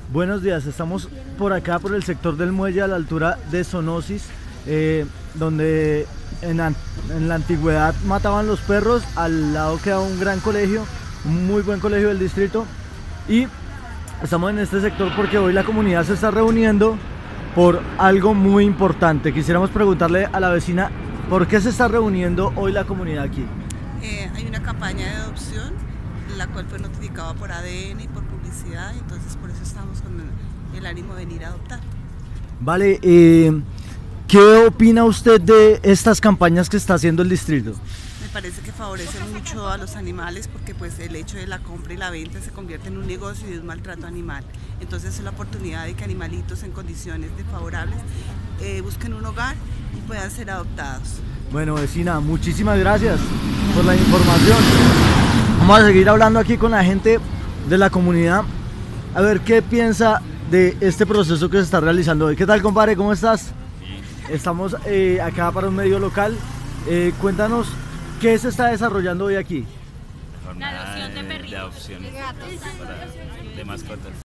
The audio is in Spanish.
Buenos días, estamos por acá, por el sector del muelle a la altura de Sonosis, donde en la antigüedad mataban los perros. Al lado queda un gran colegio, un muy buen colegio del distrito, y estamos en este sector porque hoy la comunidad se está reuniendo por algo muy importante. Quisiéramos preguntarle a la vecina, ¿por qué se está reuniendo hoy la comunidad aquí? Hay una campaña de adopción, la cual fue notificada por ADN y por publicidad, entonces por eso estamos con el ánimo de venir a adoptar. Vale, ¿qué opina usted de estas campañas que está haciendo el distrito? Me parece que favorece mucho a los animales porque pues el hecho de la compra y la venta se convierte en un negocio y de un maltrato animal. Entonces es la oportunidad de que animalitos en condiciones desfavorables busquen un hogar y puedan ser adoptados. Bueno, vecina, muchísimas gracias por la información. Vamos a seguir hablando aquí con la gente de la comunidad, a ver qué piensa de este proceso que se está realizando hoy. ¿Qué tal, compadre? ¿Cómo estás? Bien. Estamos acá para un medio local. Cuéntanos, ¿qué se está desarrollando hoy aquí? Jornada La adopción de perritos. de adopción De gatos. de mascotas.